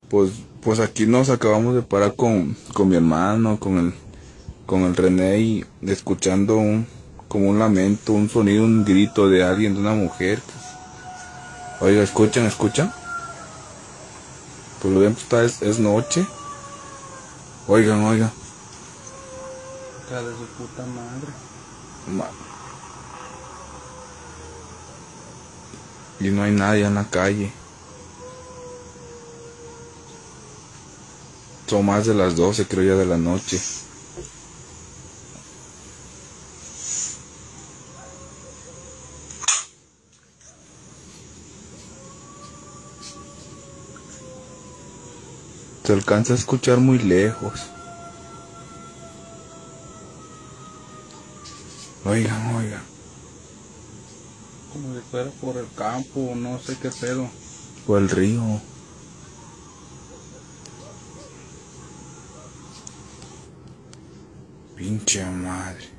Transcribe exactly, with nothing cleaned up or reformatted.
Pues, pues aquí nos acabamos de parar con, con mi hermano, con el, con el René y escuchando un, como un lamento, un sonido, un grito de alguien, de una mujer. Oiga, escuchan, escuchan. Pues lo bien, pues está, es, es noche. Oigan, oigan. Hija de su puta madre. Ma- Y no hay nadie en la calle. Son más de las doce, creo ya, de la noche. Se alcanza a escuchar muy lejos. Oigan, oigan. Como si fuera por el campo, no sé qué pedo. O el río. Pinche madre.